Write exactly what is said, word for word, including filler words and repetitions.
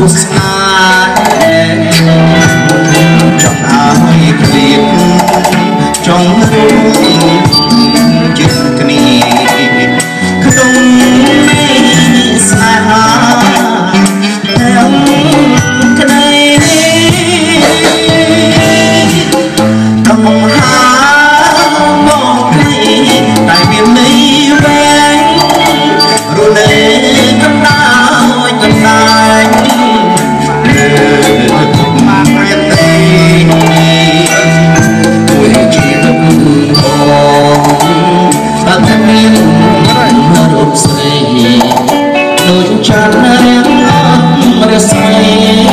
ស្នេហ៍ចង់ឲ្យឃ្លៀតចង់រួមជិតគ្នាក្នុងស្នេហាទាំងក្តីកំហាមកគ្នាតែមានន័យវែងរលែកកំដៅកំដាច់លើទុកមកតែទេមួយជីវិតផងតែមានរូបស្រីដូចច័ន្ទរាំងរស្មី